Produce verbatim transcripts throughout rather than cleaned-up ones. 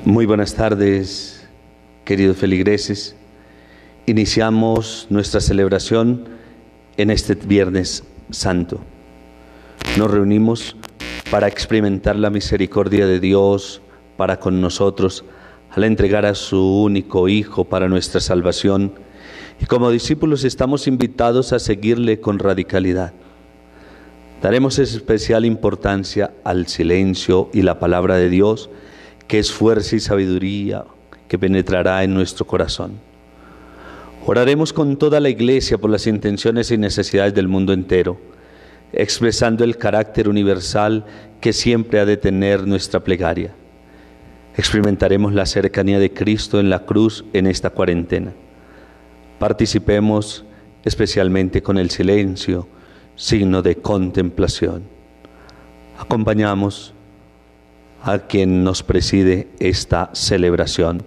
Muy buenas tardes, queridos feligreses. Iniciamos nuestra celebración en este Viernes Santo. Nos reunimos para experimentar la misericordia de Dios para con nosotros al entregar a su único Hijo para nuestra salvación. Y como discípulos estamos invitados a seguirle con radicalidad. Daremos especial importancia al silencio y la palabra de Dios, que es fuerza y sabiduría que penetrará en nuestro corazón. Oraremos con toda la Iglesia por las intenciones y necesidades del mundo entero, expresando el carácter universal que siempre ha de tener nuestra plegaria. Experimentaremos la cercanía de Cristo en la cruz en esta cuarentena. Participemos especialmente con el silencio, signo de contemplación. Acompañamos a quien nos preside esta celebración.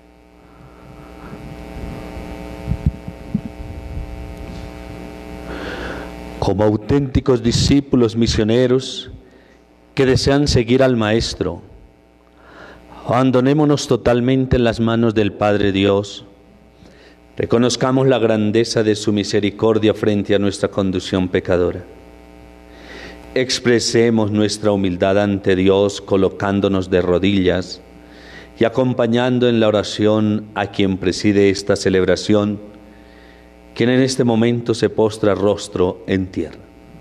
Como auténticos discípulos misioneros que desean seguir al Maestro, abandonémonos totalmente en las manos del Padre Dios. Reconozcamos la grandeza de su misericordia frente a nuestra condición pecadora. Expresemos nuestra humildad ante Dios colocándonos de rodillas y acompañando en la oración a quien preside esta celebración, quien en este momento se postra rostro en tierra.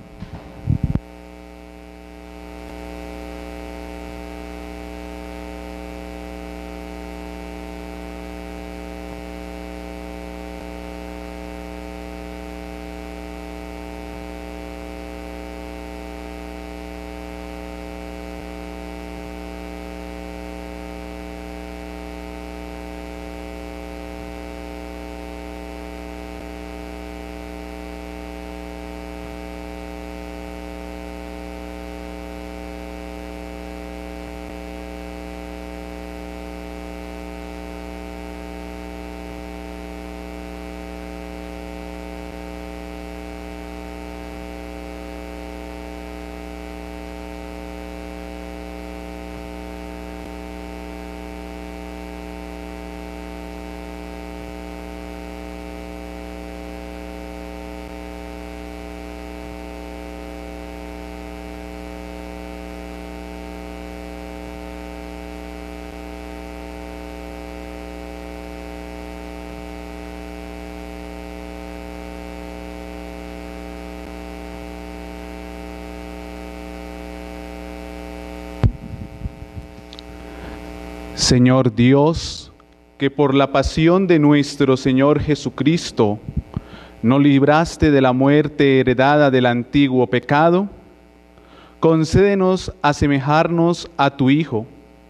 Señor Dios, que por la pasión de nuestro Señor Jesucristo nos libraste de la muerte heredada del antiguo pecado, concédenos asemejarnos a tu Hijo,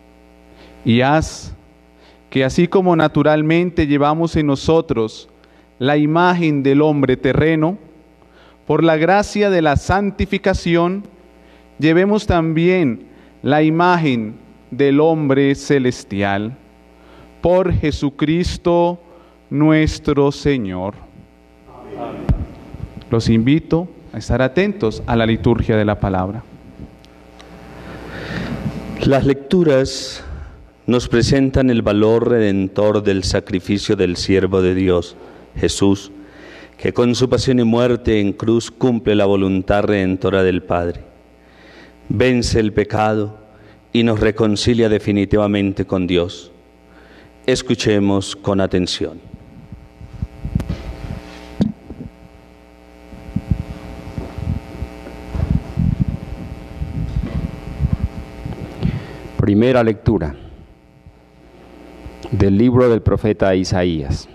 y haz que así como naturalmente llevamos en nosotros la imagen del hombre terreno, por la gracia de la santificación, llevemos también la imagen del hombre celestial, por Jesucristo nuestro Señor. Amén. Los invito a estar atentos a la liturgia de la palabra. Las lecturas nos presentan el valor redentor del sacrificio del siervo de Dios, Jesús, que con su pasión y muerte en cruz cumple la voluntad redentora del Padre. Vence el pecado y nos reconcilia definitivamente con Dios. Escuchemos con atención. Primera lectura del libro del profeta Isaías.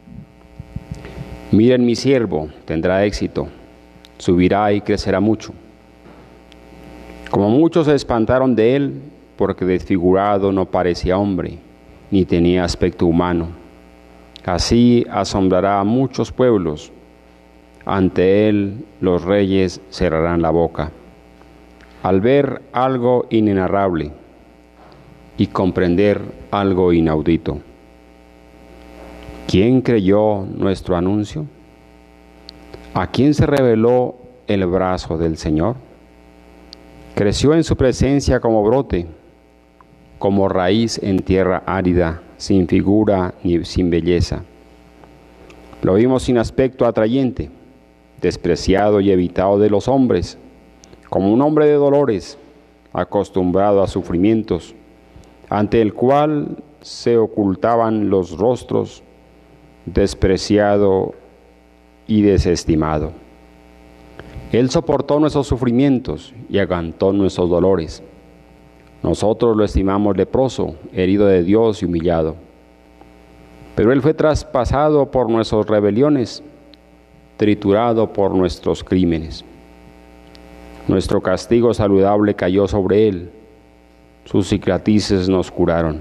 Miren, mi siervo tendrá éxito, subirá y crecerá mucho. Como muchos se espantaron de él, porque desfigurado no parecía hombre, ni tenía aspecto humano. Así asombrará a muchos pueblos. Ante él los reyes cerrarán la boca, al ver algo inenarrable y comprender algo inaudito. ¿Quién creyó nuestro anuncio? ¿A quién se reveló el brazo del Señor? Creció en su presencia como brote, como raíz en tierra árida, sin figura ni sin belleza. Lo vimos sin aspecto atrayente, despreciado y evitado de los hombres, como un hombre de dolores, acostumbrado a sufrimientos, ante el cual se ocultaban los rostros, despreciado y desestimado. Él soportó nuestros sufrimientos y aguantó nuestros dolores. Nosotros lo estimamos leproso, herido de Dios y humillado. Pero Él fue traspasado por nuestras rebeliones, triturado por nuestros crímenes. Nuestro castigo saludable cayó sobre Él, sus cicatrices nos curaron.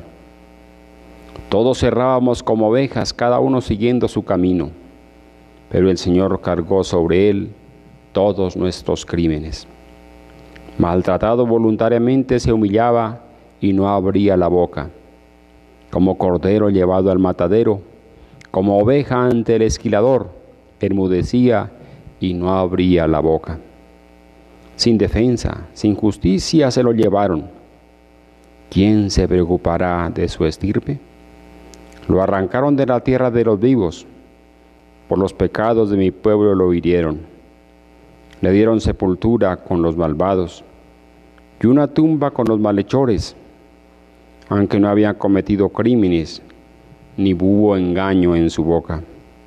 Todos errábamos como ovejas, cada uno siguiendo su camino, pero el Señor cargó sobre Él todos nuestros crímenes. Maltratado voluntariamente se humillaba y no abría la boca. Como cordero llevado al matadero, como oveja ante el esquilador, enmudecía y no abría la boca. Sin defensa, sin justicia se lo llevaron. ¿Quién se preocupará de su estirpe? Lo arrancaron de la tierra de los vivos. Por los pecados de mi pueblo lo hirieron. Le dieron sepultura con los malvados y una tumba con los malhechores, aunque no había cometido crímenes, ni hubo engaño en su boca.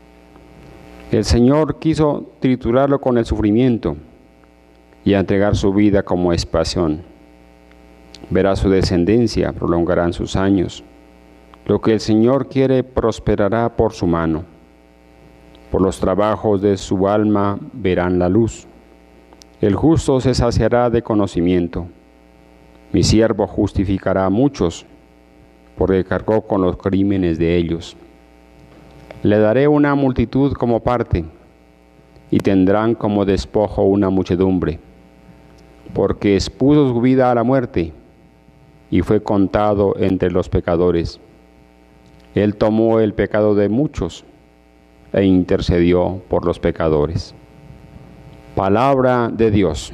El Señor quiso triturarlo con el sufrimiento y entregar su vida como expiación. Verá su descendencia, prolongarán sus años. Lo que el Señor quiere prosperará por su mano. Por los trabajos de su alma verán la luz. El justo se saciará de conocimiento. Mi siervo justificará a muchos, porque cargó con los crímenes de ellos. Le daré una multitud como parte, y tendrán como despojo una muchedumbre, porque expuso su vida a la muerte, y fue contado entre los pecadores. Él tomó el pecado de muchos, e intercedió por los pecadores. Palabra de Dios.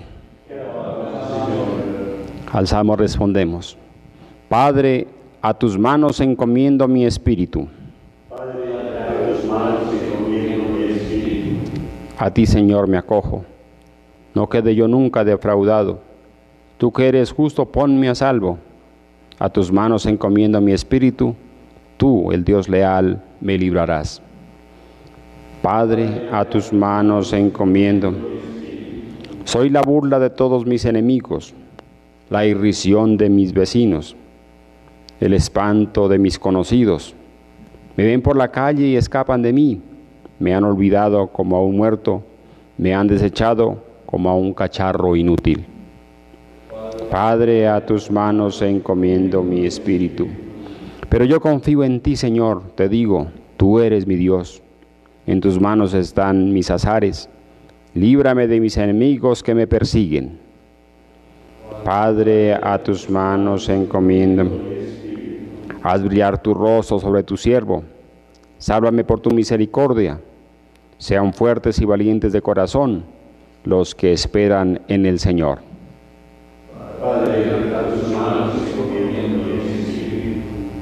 Al salmo respondemos: Padre, a tus manos encomiendo mi espíritu. Padre, a tus manos encomiendo mi espíritu. A ti, Señor, me acojo. No quede yo nunca defraudado. Tú que eres justo, ponme a salvo. A tus manos encomiendo mi espíritu. Tú, el Dios leal, me librarás. Padre, a tus manos encomiendo. Soy la burla de todos mis enemigos, la irrisión de mis vecinos, el espanto de mis conocidos. Me ven por la calle y escapan de mí. Me han olvidado como a un muerto, me han desechado como a un cacharro inútil. Padre, a tus manos encomiendo mi espíritu. Pero yo confío en ti, Señor, te digo, tú eres mi Dios. En tus manos están mis azares. Líbrame de mis enemigos que me persiguen. Padre, a tus manos encomiendo. Haz brillar tu rostro sobre tu siervo. Sálvame por tu misericordia. Sean fuertes y valientes de corazón los que esperan en el Señor. Padre, a tus manos encomiendo mi espíritu.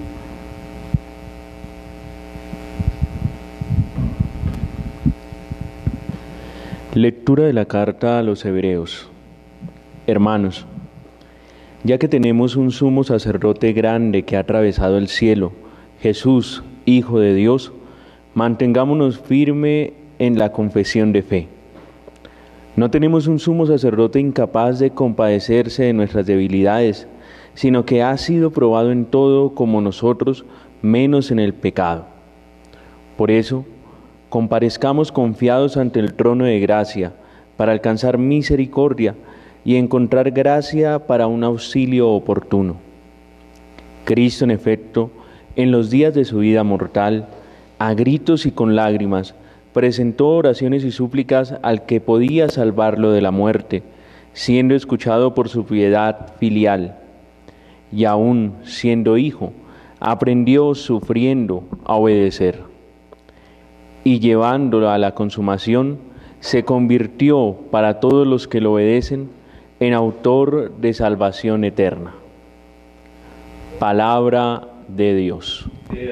Lectura de la carta a los Hebreos. Hermanos, ya que tenemos un sumo sacerdote grande que ha atravesado el cielo, Jesús, Hijo de Dios, mantengámonos firme en la confesión de fe. No tenemos un sumo sacerdote incapaz de compadecerse de nuestras debilidades, sino que ha sido probado en todo como nosotros, menos en el pecado. Por eso, comparezcamos confiados ante el trono de gracia para alcanzar misericordia y encontrar gracia para un auxilio oportuno. Cristo, en efecto, en los días de su vida mortal, a gritos y con lágrimas, presentó oraciones y súplicas al que podía salvarlo de la muerte, siendo escuchado por su piedad filial. Y aún siendo hijo, aprendió sufriendo a obedecer. Y llevándolo a la consumación, se convirtió para todos los que lo obedecen en autor de salvación eterna. Palabra de Dios.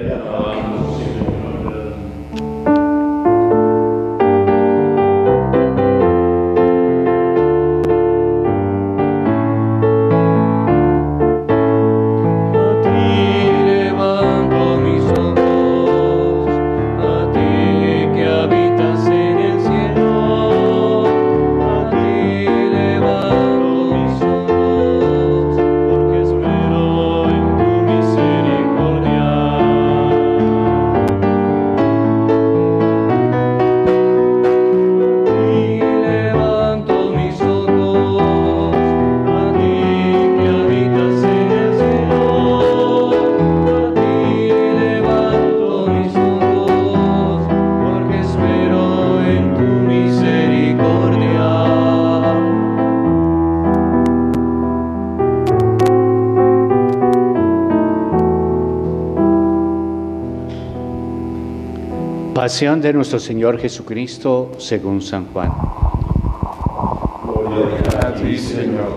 Pasión de nuestro Señor Jesucristo según San Juan. Gloria a ti, Señor.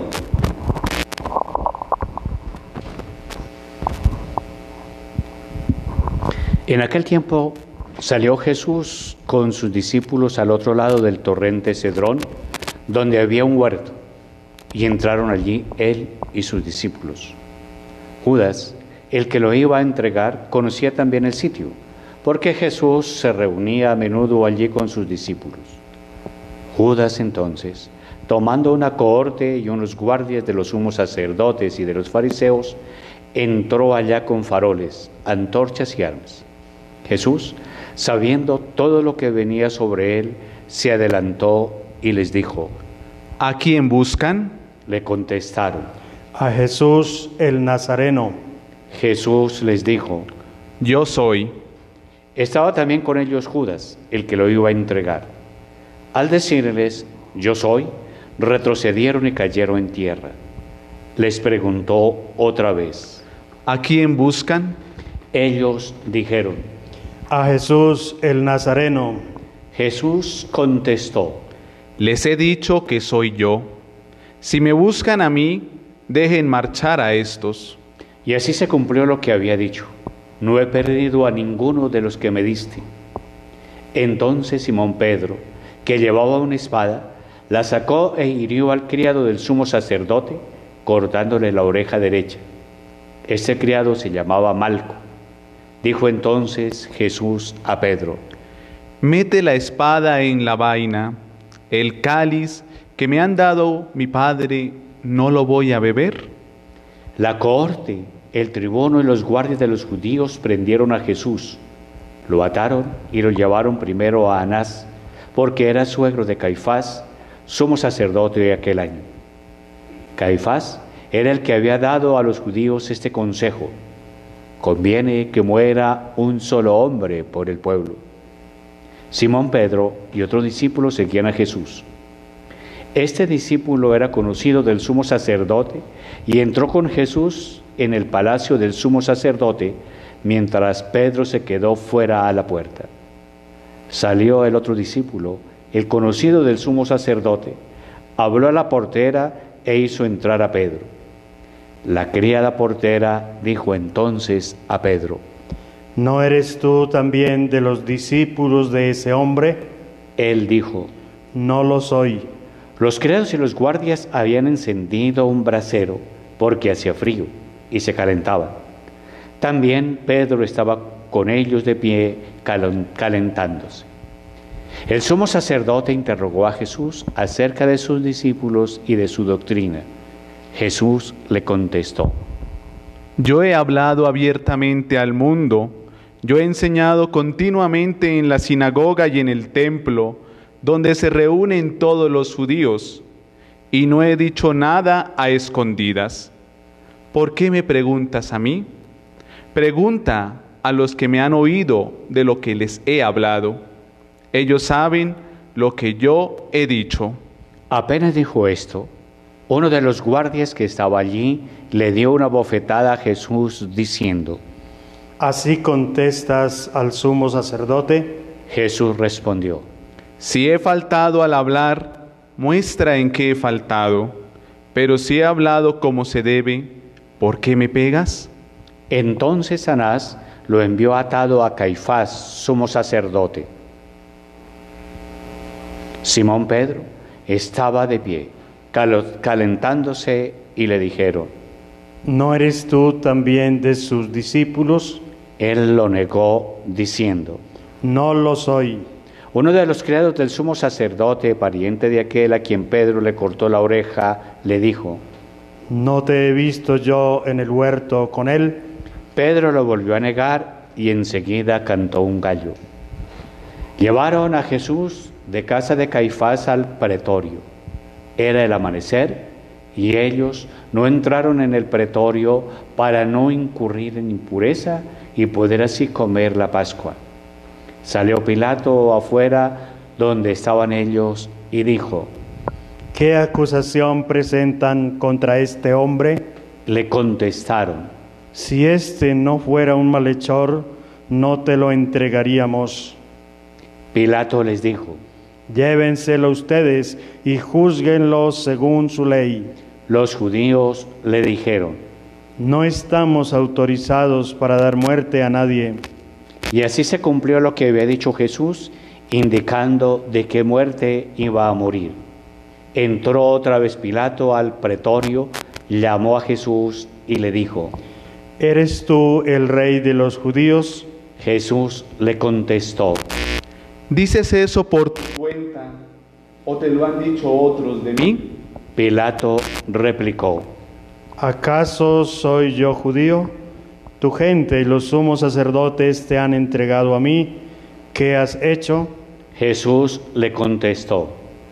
En aquel tiempo salió Jesús con sus discípulos al otro lado del torrente Cedrón, donde había un huerto, y entraron allí él y sus discípulos. Judas, el que lo iba a entregar, conocía también el sitio, porque Jesús se reunía a menudo allí con sus discípulos. Judas entonces, tomando una cohorte y unos guardias de los sumos sacerdotes y de los fariseos, entró allá con faroles, antorchas y armas. Jesús, sabiendo todo lo que venía sobre él, se adelantó y les dijo: ¿A quién buscan? Le contestaron. A Jesús el Nazareno. Jesús les dijo: Yo soy. Estaba también con ellos Judas, el que lo iba a entregar. Al decirles: yo soy, retrocedieron y cayeron en tierra. Les preguntó otra vez: ¿A quién buscan? Ellos dijeron: A Jesús el Nazareno. Jesús contestó: Les he dicho que soy yo. Si me buscan a mí, dejen marchar a estos. Y así se cumplió lo que había dicho: no he perdido a ninguno de los que me diste. Entonces Simón Pedro, que llevaba una espada, la sacó e hirió al criado del sumo sacerdote, cortándole la oreja derecha. Este criado se llamaba Malco. Dijo entonces Jesús a Pedro: Mete la espada en la vaina. El cáliz que me han dado mi padre, ¿no lo voy a beber? La cohorte, el tribuno y los guardias de los judíos prendieron a Jesús, lo ataron y lo llevaron primero a Anás, porque era suegro de Caifás, sumo sacerdote de aquel año. Caifás era el que había dado a los judíos este consejo: conviene que muera un solo hombre por el pueblo. Simón Pedro y otro discípulo seguían a Jesús. Este discípulo era conocido del sumo sacerdote y entró con Jesús en el palacio del sumo sacerdote, mientras Pedro se quedó fuera a la puerta. Salió el otro discípulo, el conocido del sumo sacerdote, habló a la portera e hizo entrar a Pedro. La criada portera dijo entonces a Pedro: ¿No eres tú también de los discípulos de ese hombre? Él dijo: No lo soy. Los criados y los guardias habían encendido un brasero porque hacía frío y se calentaban. También Pedro estaba con ellos de pie calentándose. El sumo sacerdote interrogó a Jesús acerca de sus discípulos y de su doctrina. Jesús le contestó: Yo he hablado abiertamente al mundo. Yo he enseñado continuamente en la sinagoga y en el templo, donde se reúnen todos los judíos, y no he dicho nada a escondidas. ¿Por qué me preguntas a mí? Pregunta a los que me han oído de lo que les he hablado. Ellos saben lo que yo he dicho. Apenas dijo esto, uno de los guardias que estaba allí le dio una bofetada a Jesús diciendo: ¿Así contestas al sumo sacerdote? Jesús respondió: Si he faltado al hablar, muestra en qué he faltado. Pero si he hablado como se debe, ¿por qué me pegas? Entonces Anás lo envió atado a Caifás, sumo sacerdote. Simón Pedro estaba de pie, calentándose, y le dijeron: ¿no eres tú también de sus discípulos? Él lo negó, diciendo: no lo soy. Uno de los criados del sumo sacerdote, pariente de aquel a quien Pedro le cortó la oreja, le dijo: ¿no te he visto yo en el huerto con él? Pedro lo volvió a negar y enseguida cantó un gallo. Llevaron a Jesús de casa de Caifás al pretorio. Era el amanecer y ellos no entraron en el pretorio para no incurrir en impureza y poder así comer la Pascua. Salió Pilato afuera donde estaban ellos y dijo: ¿qué acusación presentan contra este hombre? Le contestaron: si este no fuera un malhechor, no te lo entregaríamos. Pilato les dijo: llévenselo ustedes y júzguenlo según su ley. Los judíos le dijeron: no estamos autorizados para dar muerte a nadie. Y así se cumplió lo que había dicho Jesús, indicando de qué muerte iba a morir. Entró otra vez Pilato al pretorio, llamó a Jesús y le dijo: ¿eres tú el rey de los judíos? Jesús le contestó: ¿dices eso por tu cuenta o te lo han dicho otros de mí? Pilato replicó: ¿acaso soy yo judío? Tu gente y los sumos sacerdotes te han entregado a mí. ¿Qué has hecho? Jesús le contestó: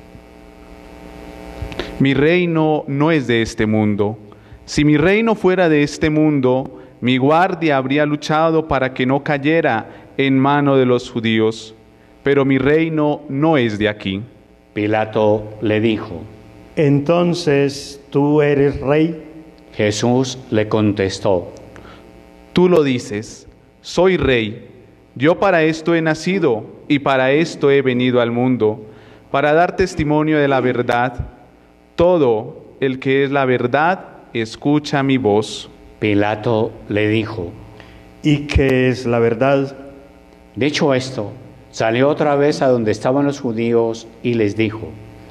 mi reino no es de este mundo. Si mi reino fuera de este mundo, mi guardia habría luchado para que no cayera en mano de los judíos. Pero mi reino no es de aquí. Pilato le dijo: entonces, ¿tú eres rey? Jesús le contestó: tú lo dices, soy rey. Yo para esto he nacido y para esto he venido al mundo, para dar testimonio de la verdad. Todo el que es la verdad, escucha mi voz. Pilato le dijo: ¿y qué es la verdad? Dicho esto, salió otra vez a donde estaban los judíos y les dijo: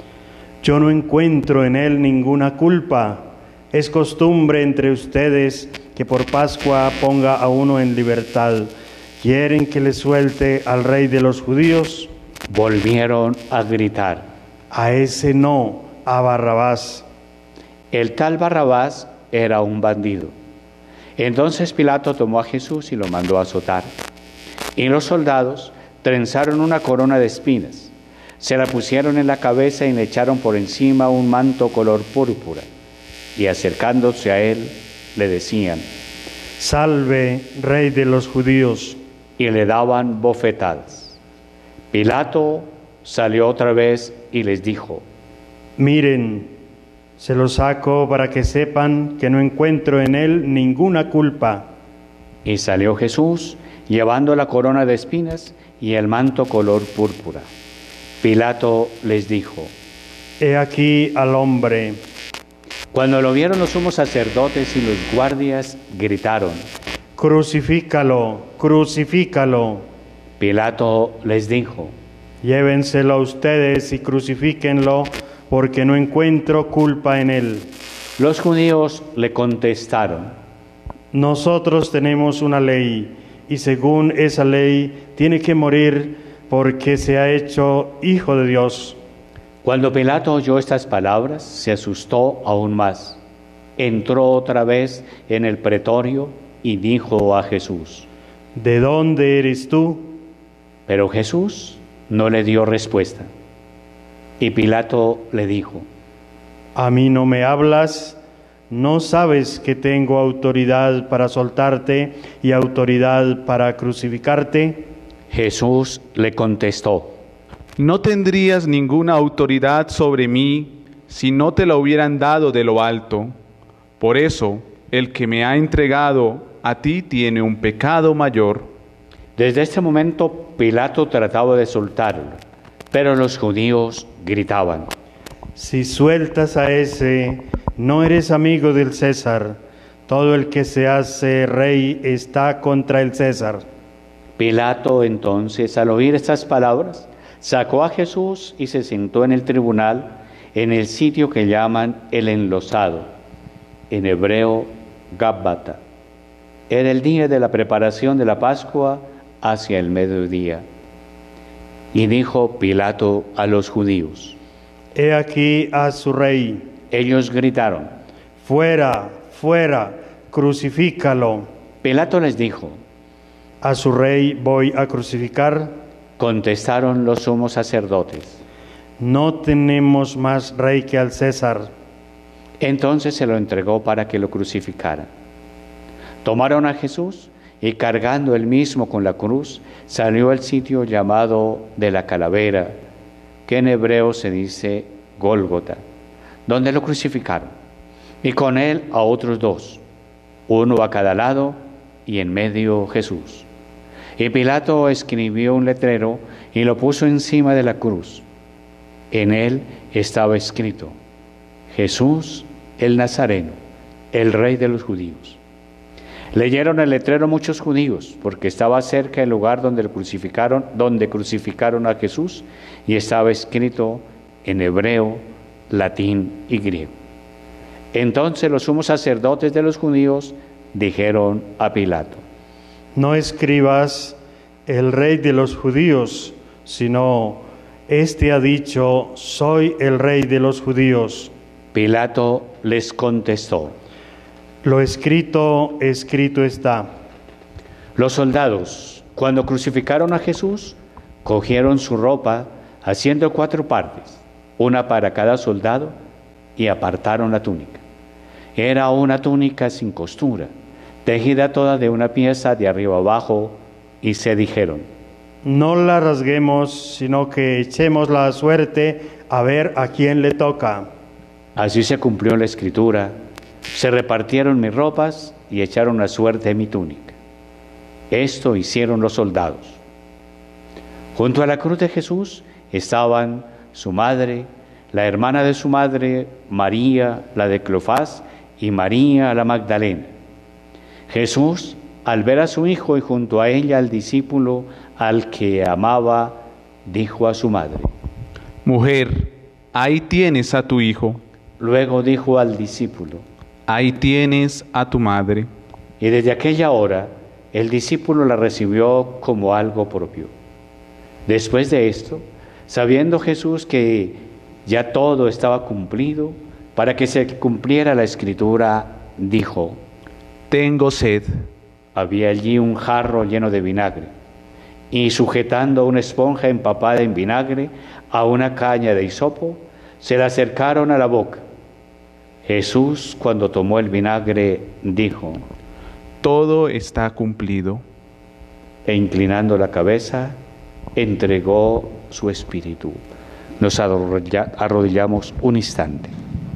yo no encuentro en él ninguna culpa. Es costumbre entre ustedes que por Pascua ponga a uno en libertad. ¿Quieren que le suelte al rey de los judíos? Volvieron a gritar: a ese no, a Barrabás. El tal Barrabás era un bandido. Entonces Pilato tomó a Jesús y lo mandó a azotar. Y los soldados trenzaron una corona de espinas, se la pusieron en la cabeza y le echaron por encima un manto color púrpura. Y acercándose a él, le decían: salve, rey de los judíos. Y le daban bofetadas. Pilato salió otra vez y les dijo: miren, se lo saco para que sepan que no encuentro en él ninguna culpa. Y salió Jesús, llevando la corona de espinas y el manto color púrpura. Pilato les dijo: he aquí al hombre. Cuando lo vieron los sumos sacerdotes y los guardias, gritaron: crucifícalo, crucifícalo. Pilato les dijo: llévenselo a ustedes y crucifíquenlo, porque no encuentro culpa en él. Los judíos le contestaron: nosotros tenemos una ley, y según esa ley tiene que morir porque se ha hecho hijo de Dios. Cuando Pilato oyó estas palabras, se asustó aún más. Entró otra vez en el pretorio y dijo a Jesús: ¿de dónde eres tú? Pero Jesús no le dio respuesta. Y Pilato le dijo: ¿a mí no me hablas? ¿No sabes que tengo autoridad para soltarte y autoridad para crucificarte? Jesús le contestó: no tendrías ninguna autoridad sobre mí si no te la hubieran dado de lo alto. Por eso, el que me ha entregado a ti tiene un pecado mayor. Desde este momento Pilato trataba de soltarlo, pero los judíos gritaban: si sueltas a ese, no eres amigo del César. Todo el que se hace rey está contra el César. Pilato entonces, al oír estas palabras, sacó a Jesús y se sentó en el tribunal, en el sitio que llaman el enlosado, en hebreo Gábata. Era el día de la preparación de la Pascua, hacia el mediodía. Y dijo Pilato a los judíos: He aquí a su rey. Ellos gritaron: Fuera, fuera, crucifícalo. Pilato les dijo: A su rey voy a crucificar. Contestaron los sumos sacerdotes: No tenemos más rey que al César. Entonces se lo entregó para que lo crucificaran. Tomaron a Jesús y, cargando él mismo con la cruz, salió al sitio llamado de la calavera, que en hebreo se dice Gólgota, donde lo crucificaron, y con él a otros dos, uno a cada lado y en medio Jesús. Y Pilato escribió un letrero y lo puso encima de la cruz. En él estaba escrito: Jesús el Nazareno, el Rey de los judíos. Leyeron el letrero muchos judíos, porque estaba cerca el lugar donde lo crucificaron, donde crucificaron a Jesús, y estaba escrito en hebreo, latín y griego. Entonces los sumos sacerdotes de los judíos dijeron a Pilato: No escribas el rey de los judíos, sino este ha dicho: soy el rey de los judíos. Pilato les contestó: Lo escrito, escrito está. Los soldados, cuando crucificaron a Jesús, cogieron su ropa, haciendo cuatro partes, una para cada soldado, y apartaron la túnica. Era una túnica sin costura, tejida toda de una pieza de arriba abajo, y se dijeron: No la rasguemos, sino que echemos la suerte a ver a quién le toca. Así se cumplió la escritura: se repartieron mis ropas y echaron la suerte en mi túnica. Esto hicieron los soldados. Junto a la cruz de Jesús estaban su madre, la hermana de su madre, María, la de Cleofás, y María la Magdalena. Jesús, al ver a su hijo y junto a ella al discípulo al que amaba, dijo a su madre: Mujer, ahí tienes a tu hijo. Luego dijo al discípulo: Ahí tienes a tu madre. Y desde aquella hora el discípulo la recibió como algo propio. Después de esto, sabiendo Jesús que ya todo estaba cumplido, para que se cumpliera la escritura, dijo: Tengo sed. Había allí un jarro lleno de vinagre, y sujetando una esponja empapada en vinagre a una caña de hisopo, se la acercaron a la boca. Jesús, cuando tomó el vinagre, dijo: Todo está cumplido. E inclinando la cabeza, entregó su espíritu. Nos arrodilla- arrodillamos un instante.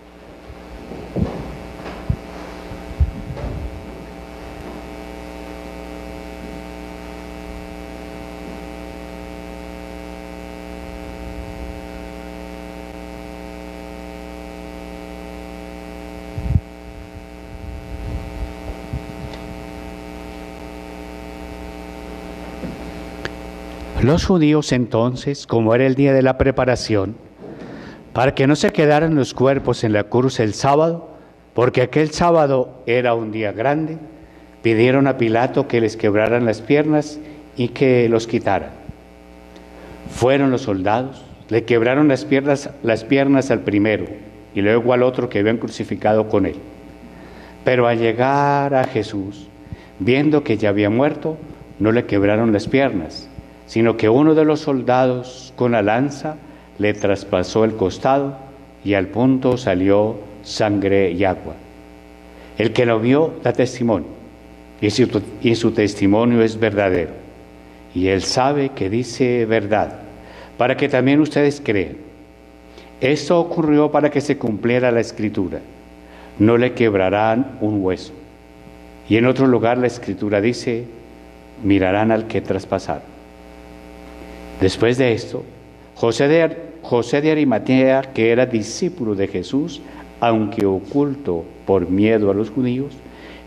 Los judíos entonces, como era el día de la preparación, para que no se quedaran los cuerpos en la cruz el sábado, porque aquel sábado era un día grande, pidieron a Pilato que les quebraran las piernas y que los quitaran. Fueron los soldados, le quebraron las piernas, las piernas al primero y luego al otro que habían crucificado con él. Pero al llegar a Jesús, viendo que ya había muerto, no le quebraron las piernas, sino que uno de los soldados con la lanza le traspasó el costado y al punto salió sangre y agua. El que lo vio da testimonio, y su, y su testimonio es verdadero, y él sabe que dice verdad, para que también ustedes crean. Esto ocurrió para que se cumpliera la escritura: no le quebrarán un hueso. Y en otro lugar la escritura dice: mirarán al que traspasaron. Después de esto, José de, José de Arimatea, que era discípulo de Jesús, aunque oculto por miedo a los judíos,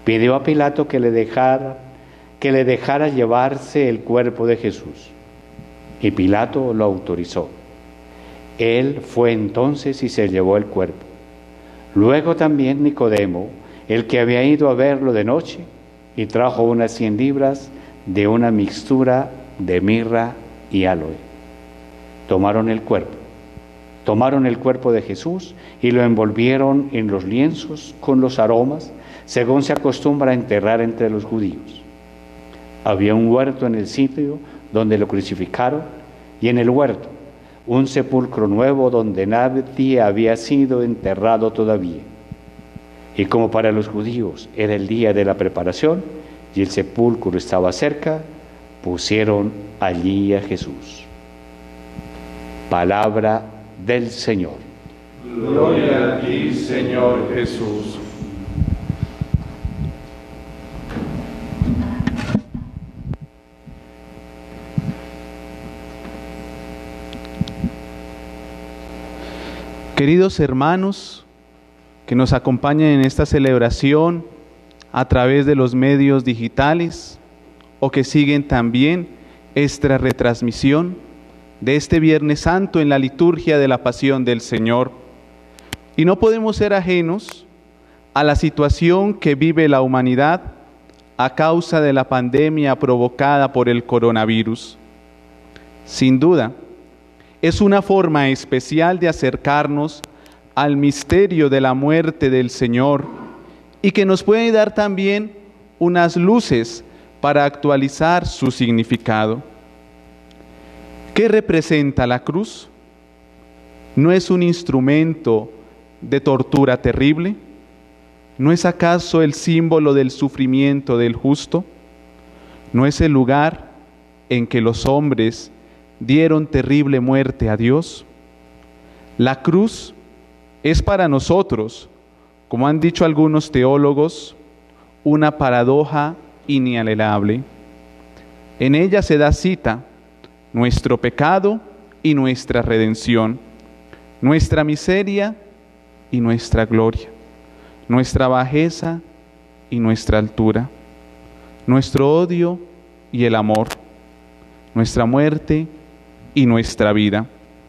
pidió a Pilato que le dejara, que le dejara llevarse el cuerpo de Jesús. Y Pilato lo autorizó. Él fue entonces y se llevó el cuerpo. Luego también Nicodemo, el que había ido a verlo de noche, y trajo unas cien libras de una mixtura de mirra y aloe. Tomaron el cuerpo, tomaron el cuerpo de Jesús y lo envolvieron en los lienzos con los aromas, según se acostumbra a enterrar entre los judíos. Había un huerto en el sitio donde lo crucificaron, y en el huerto un sepulcro nuevo donde nadie había sido enterrado todavía. Y como para los judíos era el día de la preparación y el sepulcro estaba cerca, pusieron allí a Jesús. Palabra del Señor. Gloria a ti, Señor Jesús. Queridos hermanos que nos acompañan en esta celebración a través de los medios digitales o que siguen también esta retransmisión de este Viernes Santo en la liturgia de la Pasión del Señor. Y no podemos ser ajenos a la situación que vive la humanidad a causa de la pandemia provocada por el coronavirus. Sin duda, es una forma especial de acercarnos al misterio de la muerte del Señor y que nos puede dar también unas luces para actualizar su significado. ¿Qué representa la cruz? ¿No es un instrumento de tortura terrible? ¿No es acaso el símbolo del sufrimiento del justo? ¿No es el lugar en que los hombres dieron terrible muerte a Dios? La cruz es para nosotros, como han dicho algunos teólogos, una paradoja inalienable. En ella se da cita nuestro pecado y nuestra redención, nuestra miseria y nuestra gloria, nuestra bajeza y nuestra altura, nuestro odio y el amor, nuestra muerte y nuestra vida.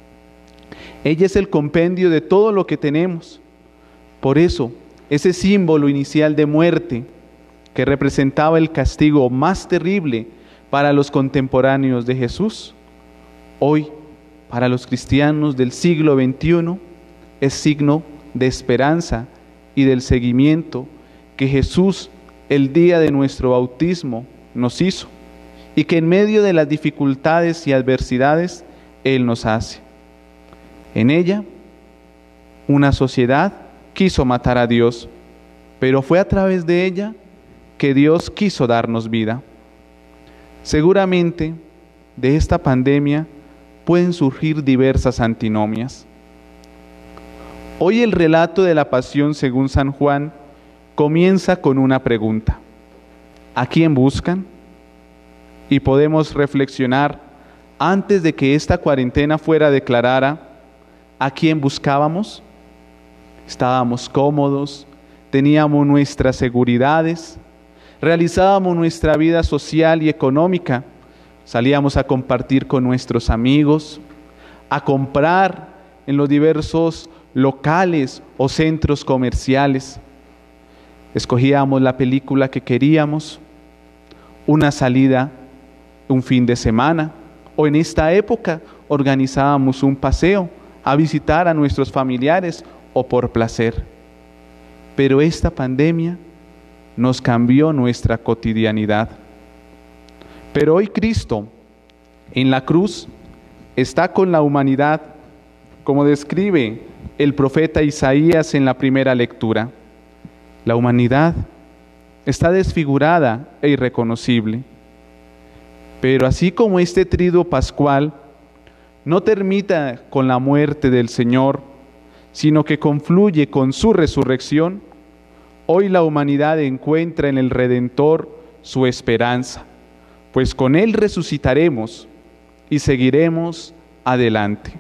Ella es el compendio de todo lo que tenemos. Por eso, ese símbolo inicial de muerte que representaba el castigo más terrible para los contemporáneos de Jesús, hoy, para los cristianos del siglo veintiuno, es signo de esperanza y del seguimiento que Jesús, el día de nuestro bautismo, nos hizo, y que en medio de las dificultades y adversidades, Él nos hace. En ella, una sociedad quiso matar a Dios, pero fue a través de ella que Dios quiso darnos vida. Seguramente, de esta pandemia pueden surgir diversas antinomias. Hoy el relato de la Pasión según San Juan comienza con una pregunta: ¿a quién buscan? Y podemos reflexionar, antes de que esta cuarentena fuera declarada, ¿a quién buscábamos? Estábamos cómodos, teníamos nuestras seguridades, realizábamos nuestra vida social y económica, salíamos a compartir con nuestros amigos, a comprar en los diversos locales o centros comerciales. Escogíamos la película que queríamos, una salida, un fin de semana, o en esta época organizábamos un paseo a visitar a nuestros familiares o por placer. Pero esta pandemia nos cambió nuestra cotidianidad. Pero hoy Cristo en la cruz está con la humanidad, como describe el profeta Isaías en la primera lectura. La humanidad está desfigurada e irreconocible. Pero así como este triduo pascual no termina con la muerte del Señor, sino que confluye con su resurrección, hoy la humanidad encuentra en el Redentor su esperanza, pues con Él resucitaremos y seguiremos adelante.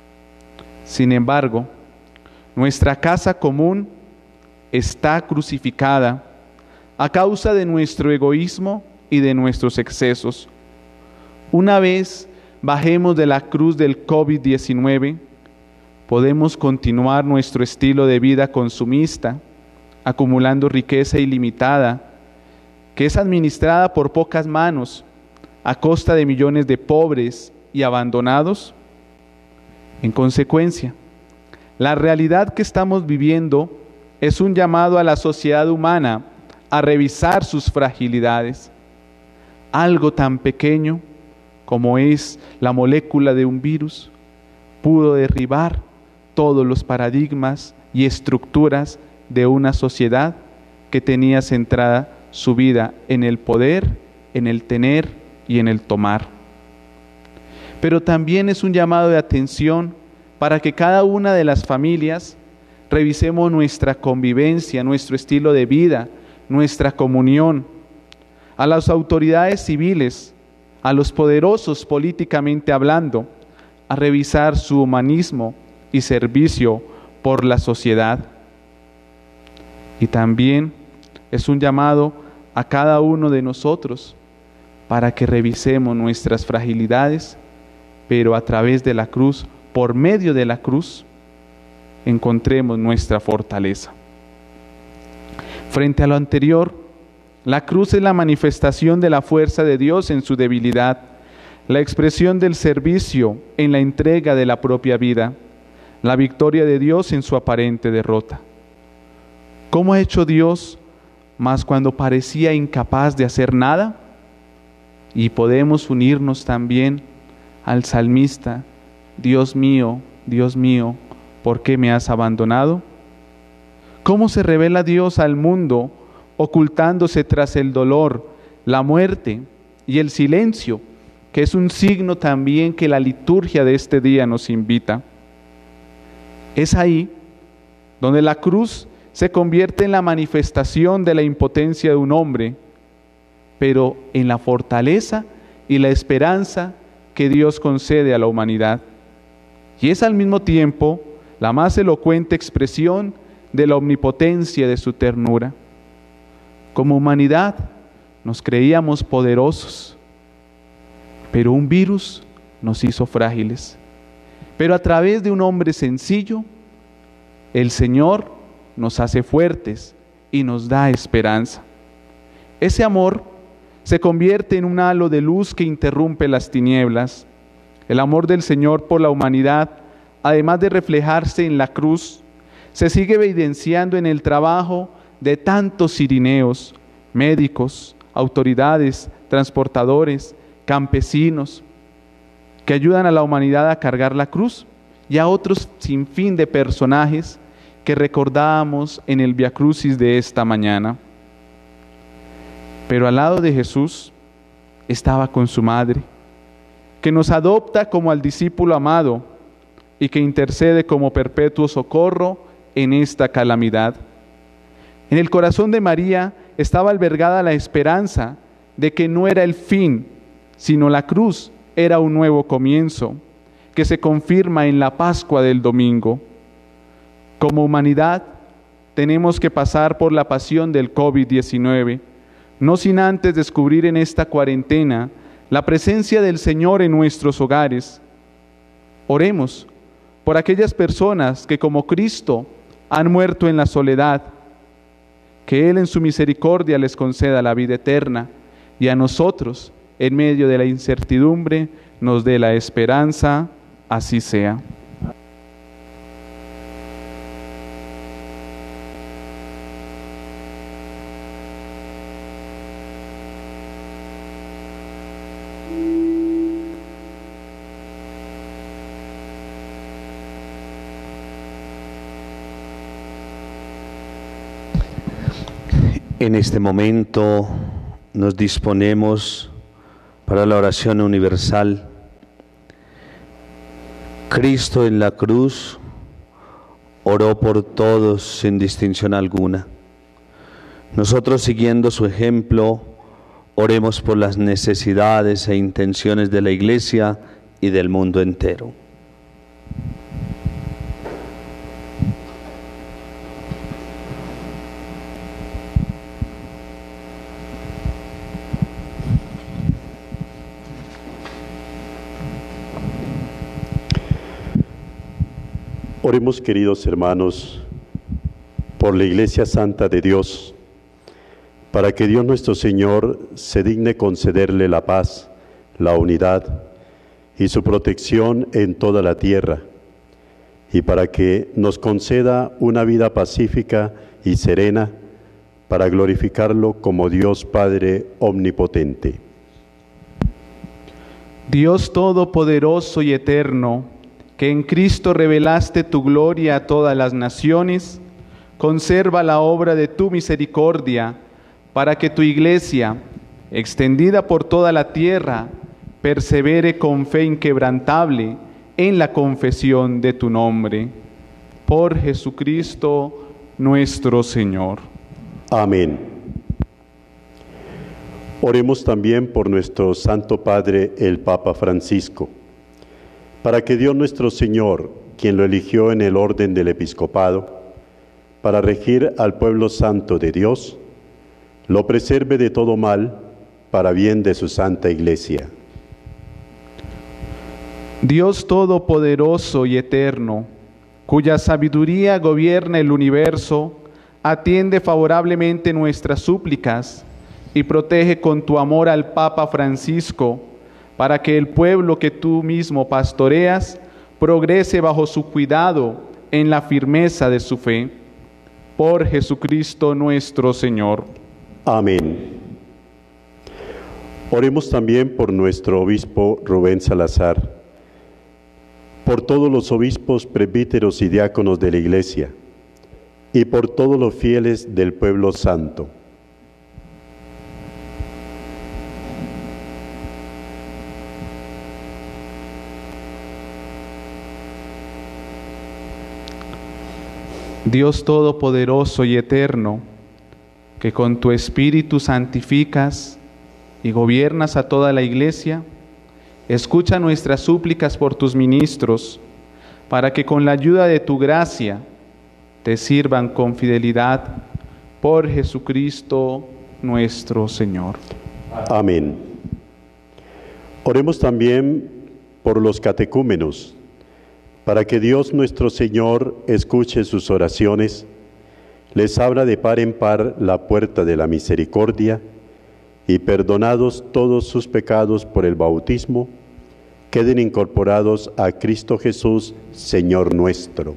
Sin embargo, nuestra casa común está crucificada, a causa de nuestro egoísmo y de nuestros excesos. Una vez bajemos de la cruz del COVID diecinueve, podemos continuar nuestro estilo de vida consumista, acumulando riqueza ilimitada, que es administrada por pocas manos, a costa de millones de pobres y abandonados. En consecuencia, la realidad que estamos viviendo es un llamado a la sociedad humana a revisar sus fragilidades. Algo tan pequeño como es la molécula de un virus pudo derribar todos los paradigmas y estructuras de una sociedad que tenía centrada su vida en el poder, en el tener y en el tomar. Pero también es un llamado de atención para que cada una de las familias revisemos nuestra convivencia, nuestro estilo de vida, nuestra comunión, a las autoridades civiles, a los poderosos políticamente hablando, a revisar su humanismo y servicio por la sociedad. Y también es un llamado a cada uno de nosotros para que revisemos nuestras fragilidades, pero a través de la cruz, por medio de la cruz, encontremos nuestra fortaleza. Frente a lo anterior, la cruz es la manifestación de la fuerza de Dios en su debilidad, la expresión del servicio en la entrega de la propia vida, la victoria de Dios en su aparente derrota. ¿Cómo ha hecho Dios más cuando parecía incapaz de hacer nada? Y podemos unirnos también al salmista: Dios mío, Dios mío, ¿por qué me has abandonado? ¿Cómo se revela Dios al mundo ocultándose tras el dolor, la muerte y el silencio, que es un signo también que la liturgia de este día nos invita? Es ahí donde la cruz se convierte en la manifestación de la impotencia de un hombre, pero en la fortaleza y la esperanza que Dios concede a la humanidad. Y es al mismo tiempo la más elocuente expresión de la omnipotencia de su ternura. Como humanidad nos creíamos poderosos, pero un virus nos hizo frágiles. Pero a través de un hombre sencillo, el Señor nos hace fuertes y nos da esperanza. Ese amor se convierte en un halo de luz que interrumpe las tinieblas. El amor del Señor por la humanidad, además de reflejarse en la cruz, se sigue evidenciando en el trabajo de tantos cirineos, médicos, autoridades, transportadores, campesinos, que ayudan a la humanidad a cargar la cruz, y a otros sinfín de personajes que recordábamos en el Via Crucis de esta mañana. Pero al lado de Jesús estaba con su madre, que nos adopta como al discípulo amado y que intercede como perpetuo socorro en esta calamidad. En el corazón de María estaba albergada la esperanza de que no era el fin, sino la cruz era un nuevo comienzo, que se confirma en la Pascua del domingo. Como humanidad, tenemos que pasar por la pasión del COVID diecinueve, no sin antes descubrir en esta cuarentena la presencia del Señor en nuestros hogares. Oremos por aquellas personas que como Cristo han muerto en la soledad, que Él en su misericordia les conceda la vida eterna, y a nosotros, en medio de la incertidumbre, nos dé la esperanza. Así sea. En este momento nos disponemos para la oración universal. Cristo en la cruz oró por todos sin distinción alguna. Nosotros, siguiendo su ejemplo, oremos por las necesidades e intenciones de la Iglesia y del mundo entero. Oremos, queridos hermanos, por la Iglesia Santa de Dios, para que Dios nuestro Señor se digne concederle la paz, la unidad y su protección en toda la tierra, y para que nos conceda una vida pacífica y serena, para glorificarlo como Dios Padre omnipotente. Dios Todopoderoso y Eterno, que en Cristo revelaste tu gloria a todas las naciones, conserva la obra de tu misericordia, para que tu Iglesia, extendida por toda la tierra, persevere con fe inquebrantable en la confesión de tu nombre. Por Jesucristo nuestro Señor. Amén. Oremos también por nuestro Santo Padre, el Papa Francisco, para que Dios nuestro Señor, quien lo eligió en el orden del episcopado, para regir al pueblo santo de Dios, lo preserve de todo mal, para bien de su Santa Iglesia. Dios Todopoderoso y Eterno, cuya sabiduría gobierna el universo, atiende favorablemente nuestras súplicas y protege con tu amor al Papa Francisco, para que el pueblo que tú mismo pastoreas progrese bajo su cuidado en la firmeza de su fe. Por Jesucristo nuestro Señor. Amén. Oremos también por nuestro obispo Rubén Salazar, por todos los obispos, presbíteros y diáconos de la Iglesia, y por todos los fieles del pueblo santo. Dios Todopoderoso y Eterno, que con tu Espíritu santificas y gobiernas a toda la Iglesia, escucha nuestras súplicas por tus ministros, para que con la ayuda de tu gracia te sirvan con fidelidad, por Jesucristo nuestro Señor. Amén. Oremos también por los catecúmenos, para que Dios nuestro Señor escuche sus oraciones, les abra de par en par la puerta de la misericordia, y perdonados todos sus pecados por el bautismo, queden incorporados a Cristo Jesús, Señor nuestro.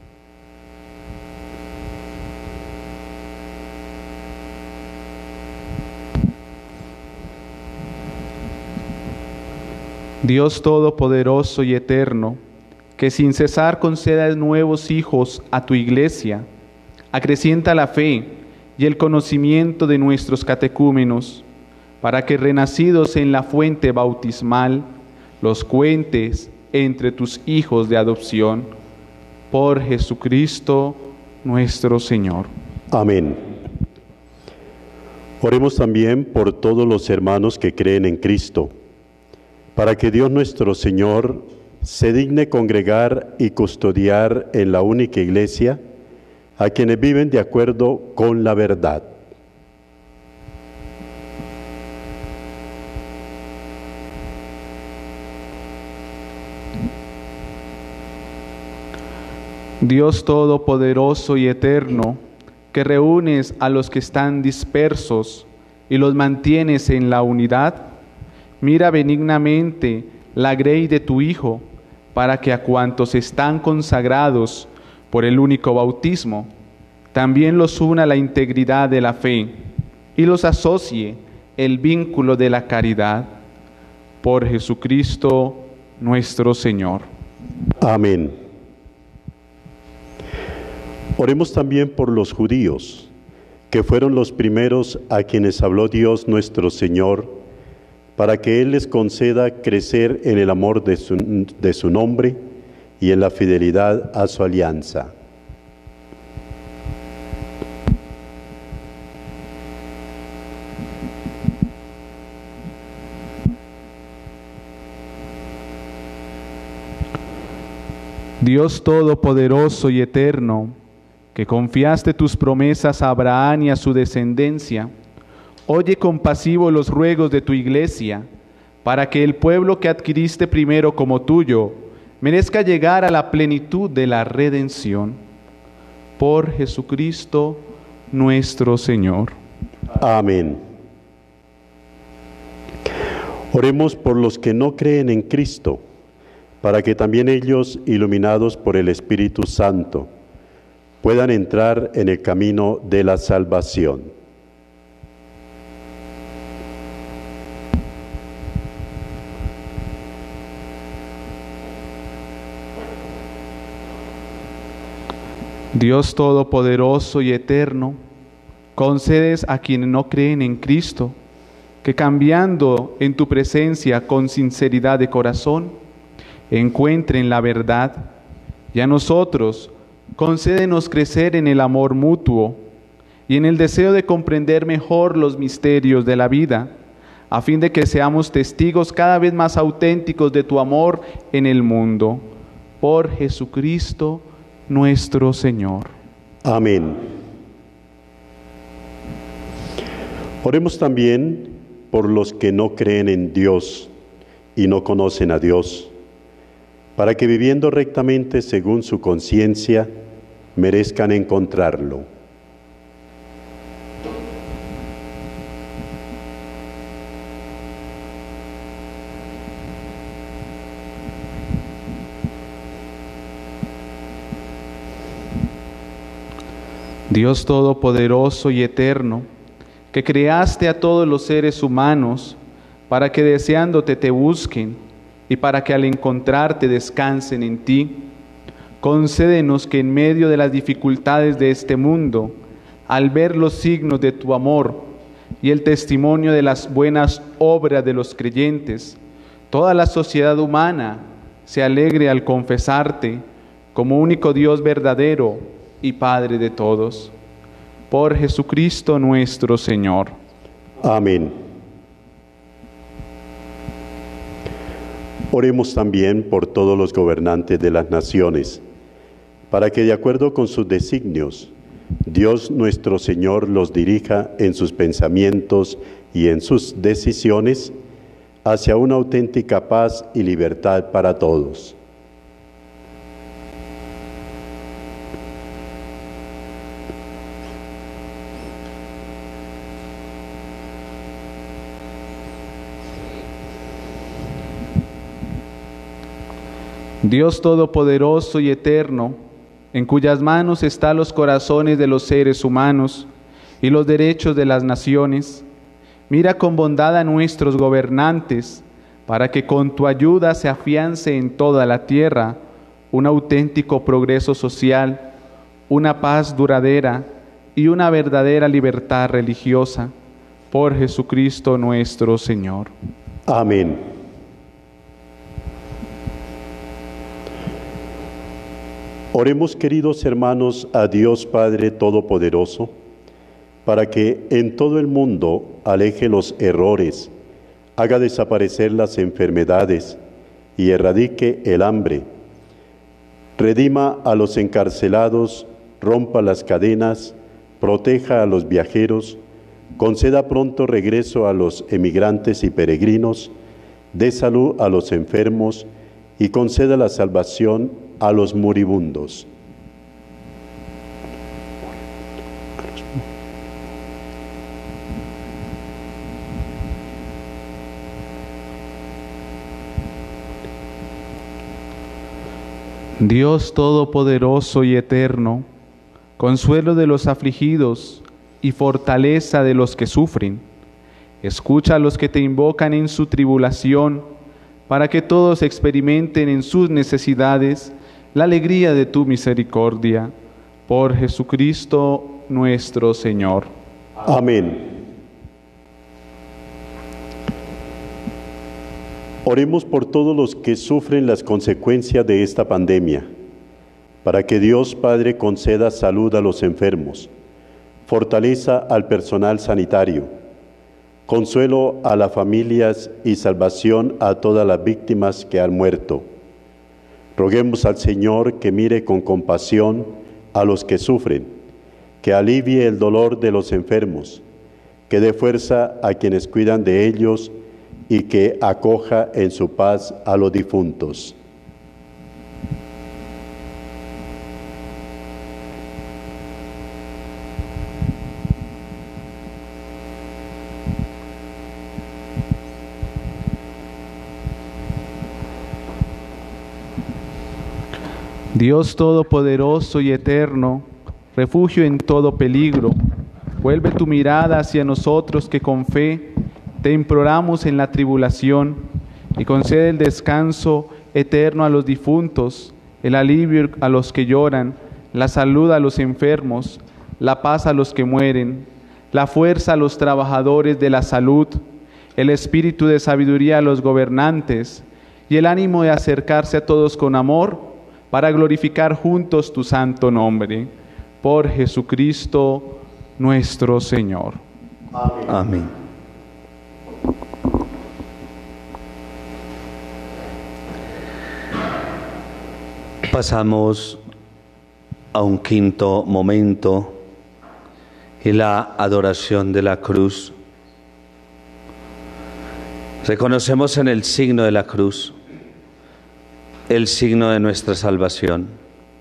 Dios Todopoderoso y Eterno, que sin cesar concedas nuevos hijos a tu Iglesia, acrecienta la fe y el conocimiento de nuestros catecúmenos, para que renacidos en la fuente bautismal, los cuentes entre tus hijos de adopción, por Jesucristo nuestro Señor. Amén. Oremos también por todos los hermanos que creen en Cristo, para que Dios nuestro Señor se digne congregar y custodiar en la única Iglesia a quienes viven de acuerdo con la verdad. Dios Todopoderoso y Eterno, que reúnes a los que están dispersos y los mantienes en la unidad, mira benignamente la grey de tu Hijo, para que a cuantos están consagrados por el único bautismo, también los una la integridad de la fe y los asocie el vínculo de la caridad. Por Jesucristo nuestro Señor. Amén. Oremos también por los judíos, que fueron los primeros a quienes habló Dios nuestro Señor, para que Él les conceda crecer en el amor de su, de su nombre y en la fidelidad a su alianza. Dios Todopoderoso y Eterno, que confiaste tus promesas a Abraham y a su descendencia, oye compasivo los ruegos de tu Iglesia, para que el pueblo que adquiriste primero como tuyo merezca llegar a la plenitud de la redención. Por Jesucristo nuestro Señor. Amén. Oremos por los que no creen en Cristo, para que también ellos, iluminados por el Espíritu Santo, puedan entrar en el camino de la salvación. Dios Todopoderoso y Eterno, concedes a quienes no creen en Cristo, que cambiando en tu presencia con sinceridad de corazón, encuentren la verdad, y a nosotros concédenos crecer en el amor mutuo y en el deseo de comprender mejor los misterios de la vida, a fin de que seamos testigos cada vez más auténticos de tu amor en el mundo. Por Jesucristo nuestro Señor. Amén. Oremos también por los que no creen en Dios y no conocen a Dios, para que viviendo rectamente según su conciencia, merezcan encontrarlo. Dios Todopoderoso y Eterno, que creaste a todos los seres humanos para que deseándote te busquen y para que al encontrarte descansen en ti, concédenos que en medio de las dificultades de este mundo, al ver los signos de tu amor y el testimonio de las buenas obras de los creyentes, toda la sociedad humana se alegre al confesarte como único Dios verdadero y Padre de todos. Por Jesucristo nuestro Señor. Amén. Oremos también por todos los gobernantes de las naciones, para que de acuerdo con sus designios, Dios nuestro Señor los dirija en sus pensamientos y en sus decisiones hacia una auténtica paz y libertad para todos. Dios Todopoderoso y Eterno, en cuyas manos están los corazones de los seres humanos y los derechos de las naciones, mira con bondad a nuestros gobernantes, para que con tu ayuda se afiance en toda la tierra un auténtico progreso social, una paz duradera y una verdadera libertad religiosa. Por Jesucristo nuestro Señor. Amén. Oremos, queridos hermanos, a Dios Padre Todopoderoso, para que en todo el mundo aleje los errores, haga desaparecer las enfermedades y erradique el hambre, redima a los encarcelados, rompa las cadenas, proteja a los viajeros, conceda pronto regreso a los emigrantes y peregrinos, dé salud a los enfermos y conceda la salvación a los moribundos. Dios Todopoderoso y Eterno, consuelo de los afligidos y fortaleza de los que sufren, escucha a los que te invocan en su tribulación, para que todos experimenten en sus necesidades la alegría de tu misericordia. Por Jesucristo nuestro Señor. Amén. Oremos por todos los que sufren las consecuencias de esta pandemia, para que Dios Padre conceda salud a los enfermos, fortaleza al personal sanitario, consuelo a las familias y salvación a todas las víctimas que han muerto. Roguemos al Señor que mire con compasión a los que sufren, que alivie el dolor de los enfermos, que dé fuerza a quienes cuidan de ellos y que acoja en su paz a los difuntos. Dios Todopoderoso y Eterno, refugio en todo peligro, vuelve tu mirada hacia nosotros que con fe te imploramos en la tribulación y concede el descanso eterno a los difuntos, el alivio a los que lloran, la salud a los enfermos, la paz a los que mueren, la fuerza a los trabajadores de la salud, el espíritu de sabiduría a los gobernantes y el ánimo de acercarse a todos con amor para glorificar juntos tu santo nombre. Por Jesucristo nuestro Señor. Amén. Amén. Pasamos a un quinto momento y la adoración de la cruz. Reconocemos en el signo de la cruz el signo de nuestra salvación.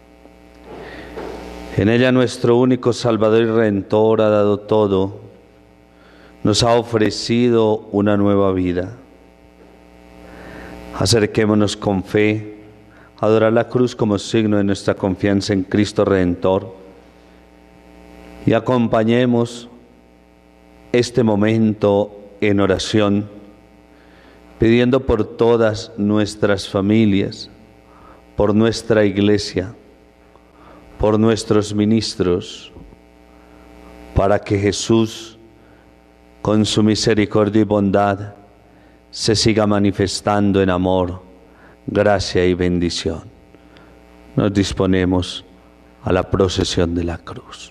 En ella nuestro único Salvador y Redentor ha dado todo, nos ha ofrecido una nueva vida. Acerquémonos con fe a adorar la cruz como signo de nuestra confianza en Cristo Redentor y acompañemos este momento en oración, pidiendo por todas nuestras familias, por nuestra iglesia, por nuestros ministros, para que Jesús, con su misericordia y bondad, se siga manifestando en amor, gracia y bendición. Nos disponemos a la procesión de la cruz.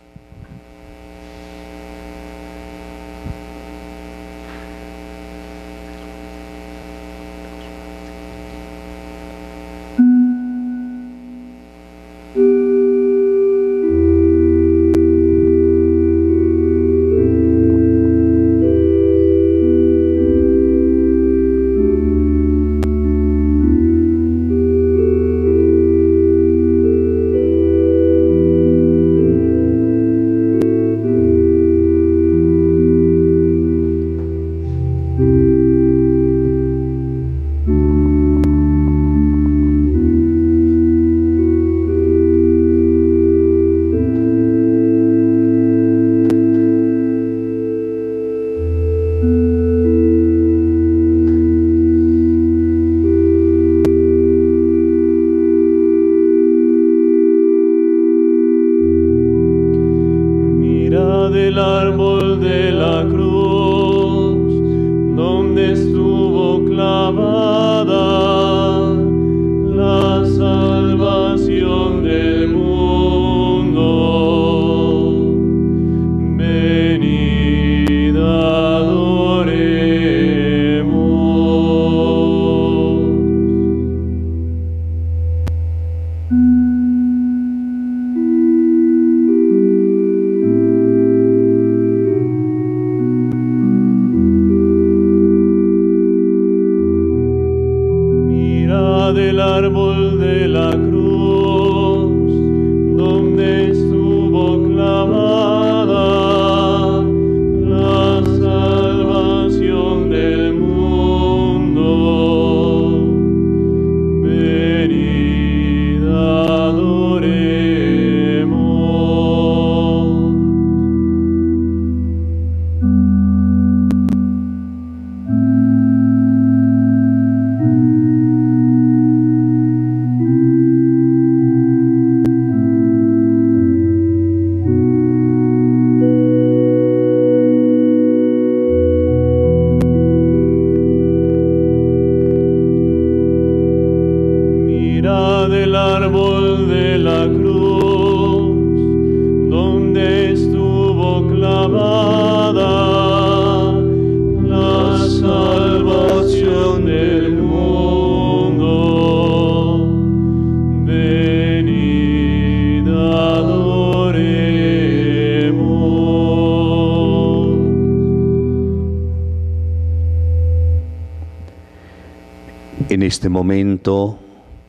En este momento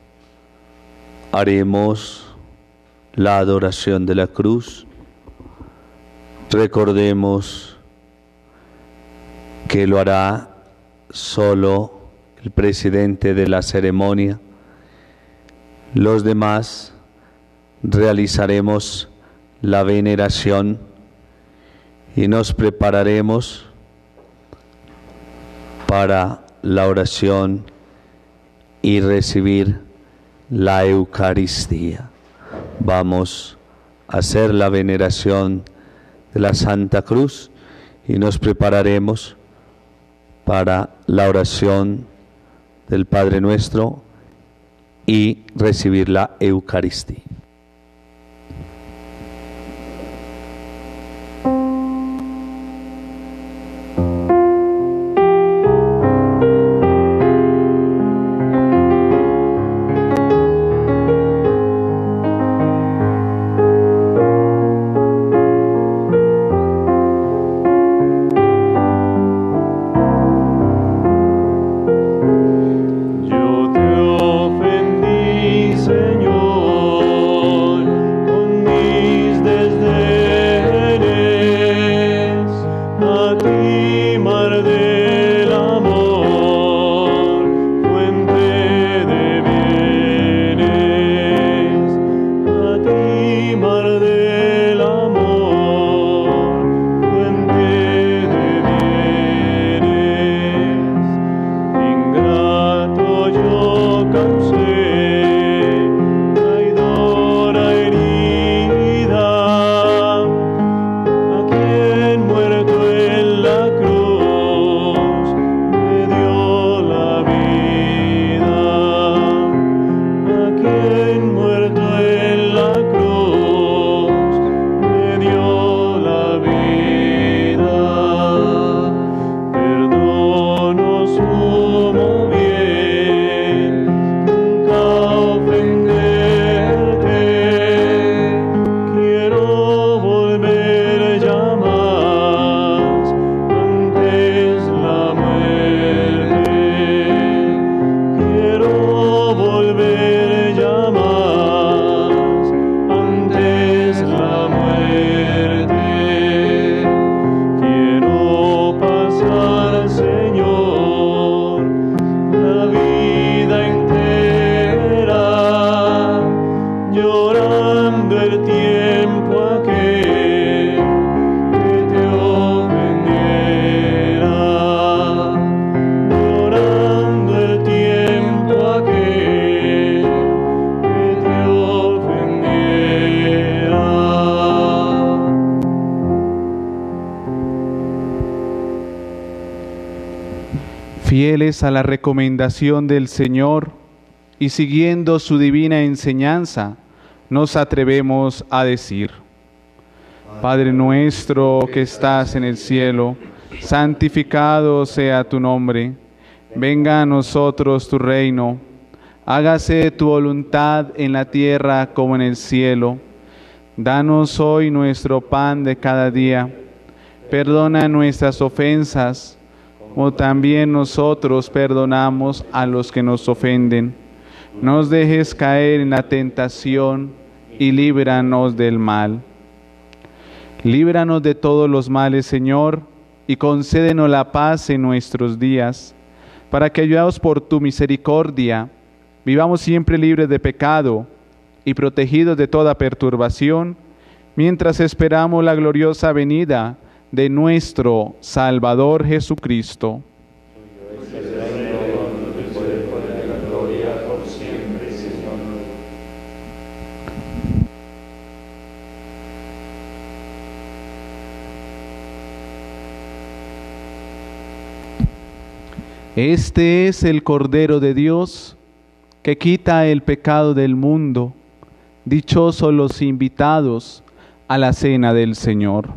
haremos la adoración de la cruz. Recordemos que lo hará solo el presidente de la ceremonia. Los demás realizaremos la veneración y nos prepararemos para la oración y recibir la Eucaristía. Vamos a hacer la veneración de la Santa Cruz y nos prepararemos para la oración del Padre Nuestro y recibir la Eucaristía. Fieles a la recomendación del Señor y siguiendo su divina enseñanza, nos atrevemos a decir: Padre nuestro que estás en el cielo, santificado sea tu nombre. Venga a nosotros tu reino. Hágase tu voluntad en la tierra como en el cielo. Danos hoy nuestro pan de cada día. Perdona nuestras ofensas, como también nosotros perdonamos a los que nos ofenden. No nos dejes caer en la tentación y líbranos del mal. Líbranos de todos los males, Señor, y concédenos la paz en nuestros días, para que, ayudados por tu misericordia, vivamos siempre libres de pecado y protegidos de toda perturbación, mientras esperamos la gloriosa venida de nuestro Salvador Jesucristo. Este es el Cordero de Dios que quita el pecado del mundo. Dichosos los invitados a la cena del Señor.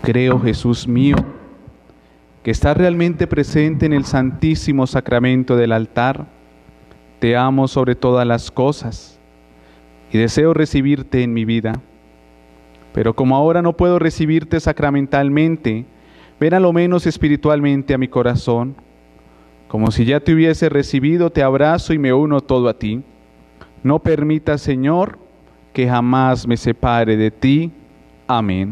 creo, Jesús mío, que estás realmente presente en el santísimo sacramento del altar. Te amo sobre todas las cosas y deseo recibirte en mi vida. Pero como ahora no puedo recibirte sacramentalmente, ven a lo menos espiritualmente a mi corazón. Como si ya te hubiese recibido, te abrazo y me uno todo a ti. No permitas, Señor, que jamás me separe de ti. Amén.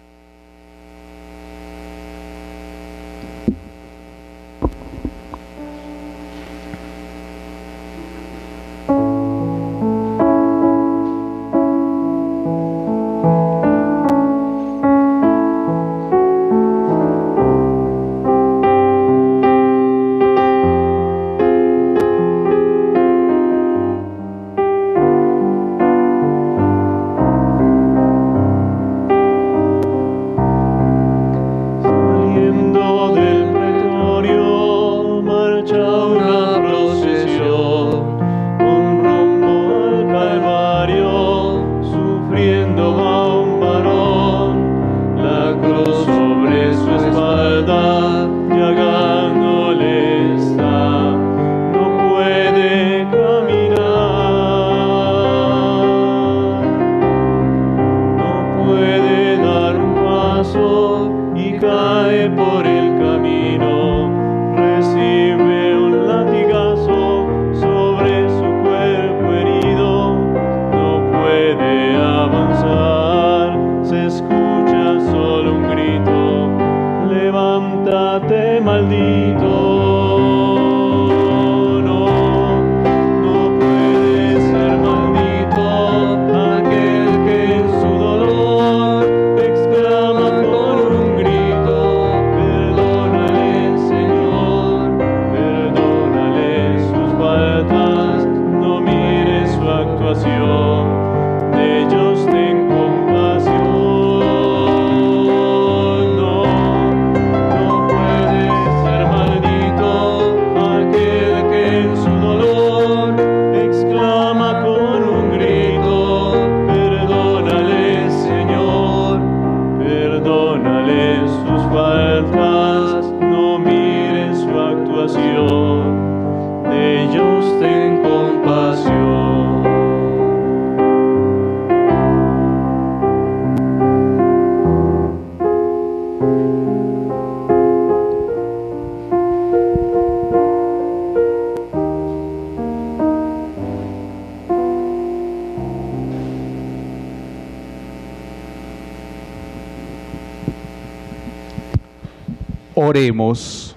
Oremos.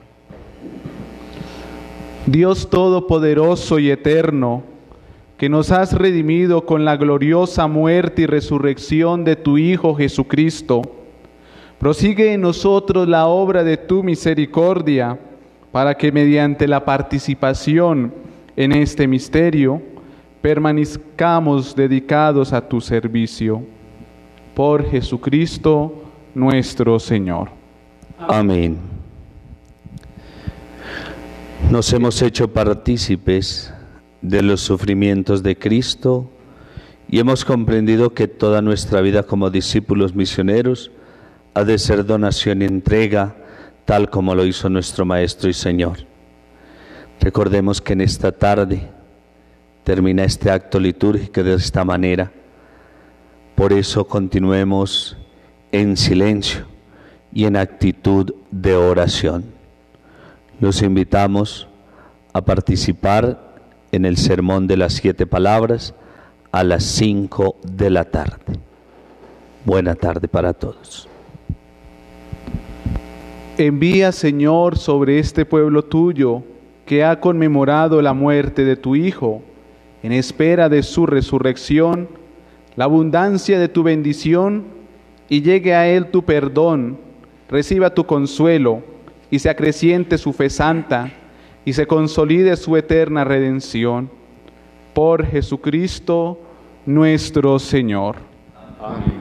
Dios Todopoderoso y Eterno, que nos has redimido con la gloriosa muerte y resurrección de tu Hijo Jesucristo, prosigue en nosotros la obra de tu misericordia, para que mediante la participación en este misterio permanezcamos dedicados a tu servicio. Por Jesucristo nuestro Señor. Amén. Nos hemos hecho partícipes de los sufrimientos de Cristo y hemos comprendido que toda nuestra vida como discípulos misioneros ha de ser donación y entrega, tal como lo hizo nuestro Maestro y Señor. Recordemos que en esta tarde termina este acto litúrgico de esta manera. Por eso continuemos en silencio y en actitud de oración. Los invitamos a participar en el sermón de las siete palabras a las cinco de la tarde. Buena tarde para todos. Envía, Señor, sobre este pueblo tuyo, que ha conmemorado la muerte de tu Hijo, en espera de su resurrección, la abundancia de tu bendición, y llegue a él tu perdón, reciba tu consuelo, y se acreciente su fe santa, y se consolide su eterna redención. Por Jesucristo nuestro Señor. Amén.